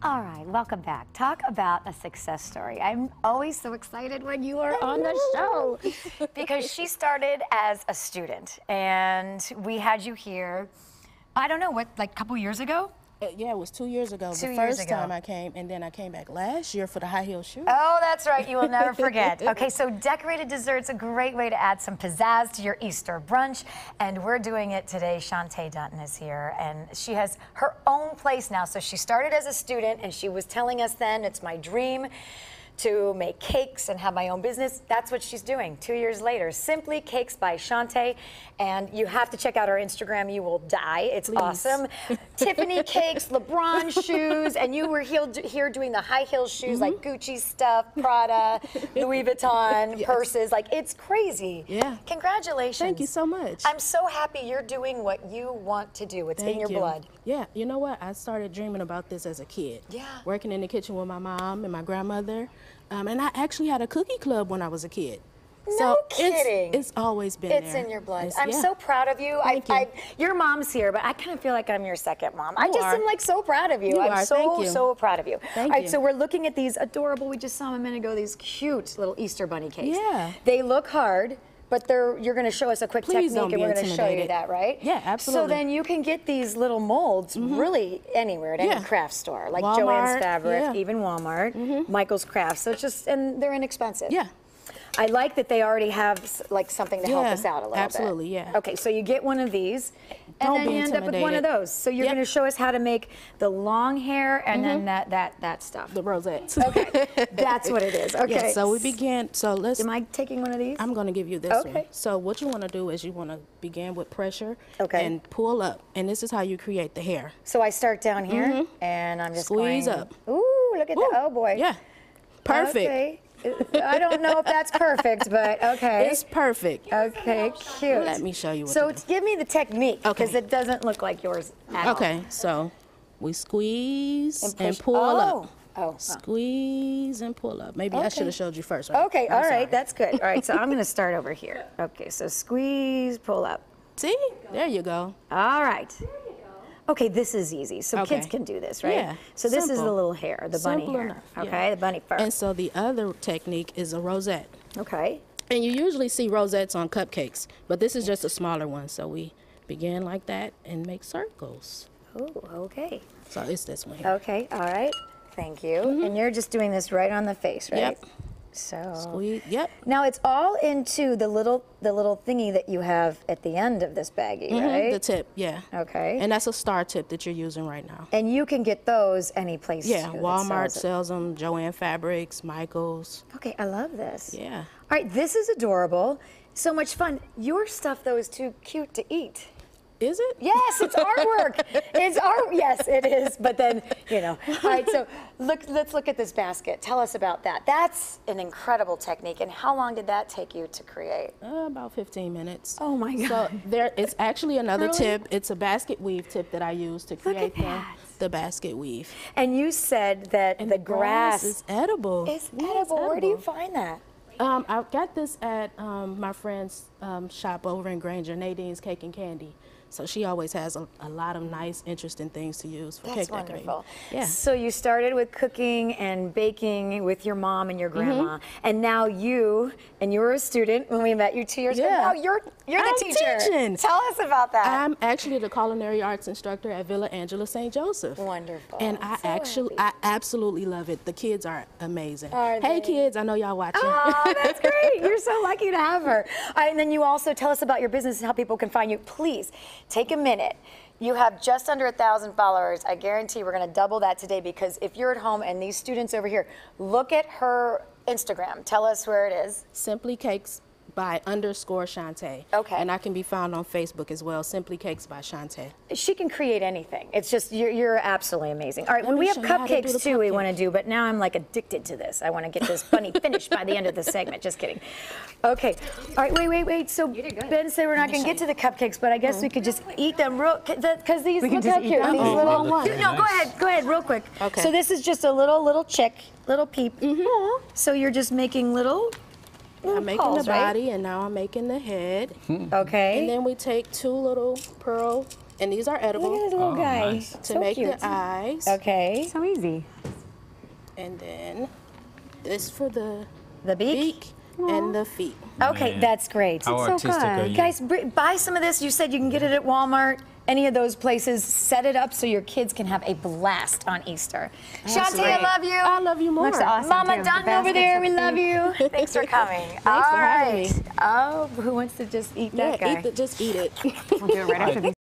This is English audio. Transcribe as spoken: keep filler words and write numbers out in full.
All right, welcome back. Talk about a success story. I'm always so excited when you are on the show because she started as a student and we had you here, I don't know, what, like a couple years ago? Uh, yeah, it was two years ago. Two the years first ago. time I came, and then I came back last year for the high heel shoe. Oh, that's right. You will never forget. Okay, so decorated desserts, a great way to add some pizzazz to your Easter brunch, and we're doing it today. Shantae Dunton is here, and she has her own place now. So she started as a student, and she was telling us then, it's my dream to make cakes and have my own business. That's what she's doing two years later. Simply Cakes by Shantae. And you have to check out our Instagram. You will die. It's Please. awesome. Tiffany cakes, LeBron shoes, and you were here doing the high heel shoes, mm-hmm. like Gucci stuff, Prada, Louis Vuitton, yes. purses. Like, it's crazy. Yeah. Congratulations. Thank you so much. I'm so happy you're doing what you want to do. It's Thank in your you. blood. Yeah, you know what? I started dreaming about this as a kid. Yeah. Working in the kitchen with my mom and my grandmother. Um, and I actually had a cookie club when I was a kid. No so kidding. It's, it's always been it's there. in your blood. It's, I'm yeah. so proud of you. Thank I, you. I, your mom's here, but I kind of feel like I'm your second mom. I You just are. am like so proud of you. You I'm are. so, Thank you. so proud of you. Thank All right, you. so we're looking at these adorable, we just saw them a minute ago, these cute little Easter bunny cakes. Yeah. They look hard, but they're, you're going to show us a quick Please technique don't and be we're going to show you intimidated. that, right? Yeah, absolutely. So then you can get these little molds Mm-hmm. really anywhere at any Yeah. craft store, like Walmart, Joann's Fabric, yeah. even Walmart, Mm-hmm. Michael's Crafts. So it's just, and they're inexpensive. Yeah. I like that they already have s- like something to help Yeah, us out a little absolutely, bit. yeah. Okay, so you get one of these, and Don't then be you end up with one of intimidated. those. So you're Yep. going to show us how to make the long hair and then that that that stuff. The rosettes. Okay, that's what it is. Okay. Yeah, so we begin, so let's, Am I taking one of these? I'm going to give you this Okay. one. So what you want to do is you want to begin with pressure Okay. and pull up. And this is how you create the hair. So I start down here, and I'm just Squeeze going, up. Ooh, look at Woo. that! Oh boy. Yeah. Perfect. Okay. I don't know if that's perfect, but okay. It's perfect. Okay, cute. Let me show you what So to do. give me the technique, because Okay. it doesn't look like yours at all. Okay, so we squeeze And and, push- pull oh. up. Oh, oh. Squeeze and pull up. Maybe I Okay. should have showed you first. Right? Okay, I'm all right, sorry. that's good. All right, so I'm going to start over here. Okay, so squeeze, pull up. See? There you go. All right. Okay, this is easy. So Okay. kids can do this, right? Yeah, So this is the simple. little hair, the bunny Simple hair. enough, Okay, yeah. the bunny fur. And so the other technique is a rosette. Okay. And you usually see rosettes on cupcakes, but this is just a smaller one. So we begin like that and make circles. Oh, okay. So it's this one here. Okay, all right. Thank you. And you're just doing this right on the face, right? Yep. So. Squeeze. Yep. Now it's all into the little the little thingy that you have at the end of this baggie, Mhm, right? The tip, yeah. Okay. And that's a star tip that you're using right now. And you can get those any place. Yeah, too that Walmart sells it. sells them, Joann Fabrics, Michaels. Okay, I love this. Yeah. All right, this is adorable. So much fun. Your stuff though is too cute to eat. Is it? Yes, it's artwork. It's art. Yes, it is. But then, you know. All right, so look. Let's look at this basket. Tell us about that. That's an incredible technique. And how long did that take you to create? Uh, about fifteen minutes. Oh my God. So there, it's actually another Really? tip. It's a basket weave tip that I use to at create the, that. the basket weave. And you said that And the grass is edible. is Yeah, it's edible. Where do you edible. find that? Um, I got this at um, my friend's um, shop over in Granger, Nadine's Cake and Candy. So she always has a, a lot of nice, interesting things to use for That's cake decorating. wonderful. Yeah. So you started with cooking and baking with your mom and your Mm-hmm. grandma, and now you and you were a student when we met you two years ago. Yeah. Now you're you're the I'm teacher. teaching. Tell us about that. I'm actually the culinary arts instructor at Villa Angela Saint Joseph. Wonderful. And I'm I so actually, happy. I absolutely love it. The kids are amazing. Are hey they? kids, I know y'all watching. Oh, that's great. You're so lucky to have her. All right, and then you also tell us about your business and how people can find you. Please take a minute. You have just under a thousand followers. I guarantee we're going to double that today, because if you're at home and these students over here, look at her Instagram. Tell us where it is. Simply Cakes by underscore Shantae. Okay. And I can be found on Facebook as well, Simply Cakes by Shantae. She can create anything. It's just, you're, you're absolutely amazing. All right, Let well, me we have show you how to do cupcakes the too we cupcake. want to do, but now I'm like addicted to this. I want to get this bunny finished by the end of the segment. Just kidding. Okay. All right, wait, wait, wait. So Ben said we're not going to get to the cupcakes, but I guess we could just eat them real, because these, We can look just how eat cute. them? These Oh, little, well, very no, go nice. ahead, go ahead, real quick. Okay. So this is just a little, little chick, little peep. Mm-hmm. So you're just making little, little I'm making paws, the right? body, and now I'm making the head. Okay. And then we take two little pearl, and these are Look at edible, this little Oh, guy. nice. to So make cute. the eyes. Okay. So easy. And then this for the The beak? beak and the feet. Okay, Man. that's great. How It's so artistic good. are you? Guys, br- buy some of this. You said you can get it at Walmart, any of those places. Set it up so your kids can have a blast on Easter. Shantae, I love you. I love you more. Looks awesome. Mama too. The Dutton over baskets there, are we love you. Thanks for coming. Thanks for having me. Oh, who wants to just eat Yeah, that guy? eat the, just eat it. We'll do it right after these.